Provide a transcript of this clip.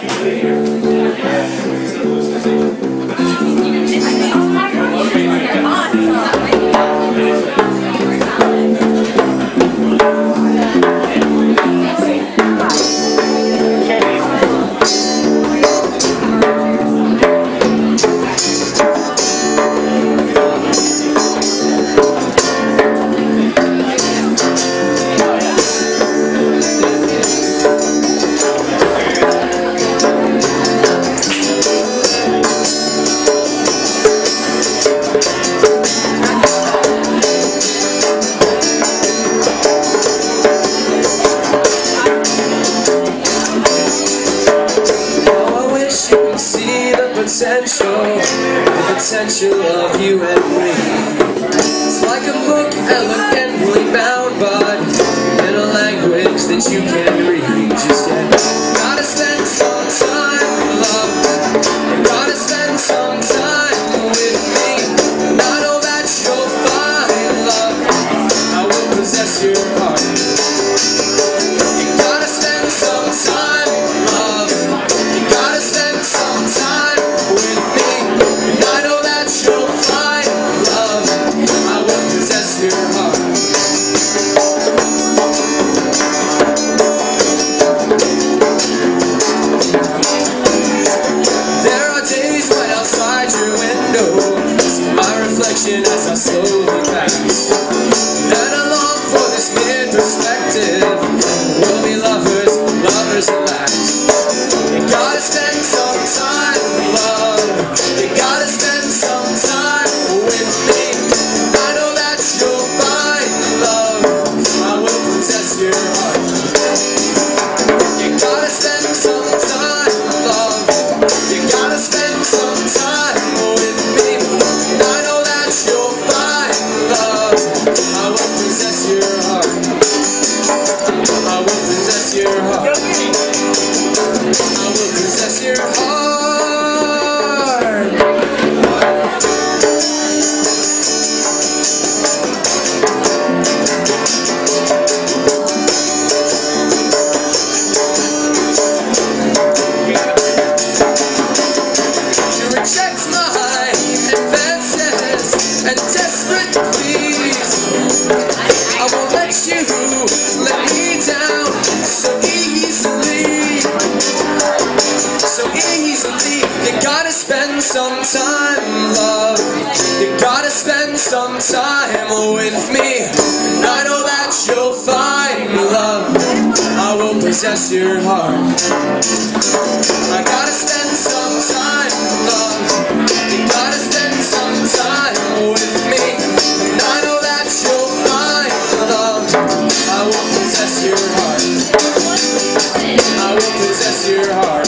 The potential of you and me. It's like a book elegantly bound, but in a language that you can't read. Just yet, gotta spend some time, love. You gotta spend some time with me. And I know that you'll find love. I will possess your heart. You gotta spend some time, love. You gotta spend some time with me. And I know that you'll find love. I will possess your heart. There are days right outside your window, see my reflection as I slowly pass. And I long for this mid perspective. We'll be lovers, lovers at last. You gotta spend some time, love. You gotta spend some time with me. I know that you'll find love. I will possess your heart. You gotta spend some time, love. You gotta spend some time with me. I know that you'll find love. I will possess your heart. I will possess your heart. I will possess your heart. You reject my advances and desperate pleas. I won't let you let me down so easily. So easily. You gotta spend some time, love. You gotta spend some time with me. And I know that you'll find love. I will possess your heart. I gotta spend some time, love. You gotta spend some time with me. And I know that you'll find love. I will possess your heart. I will possess your heart.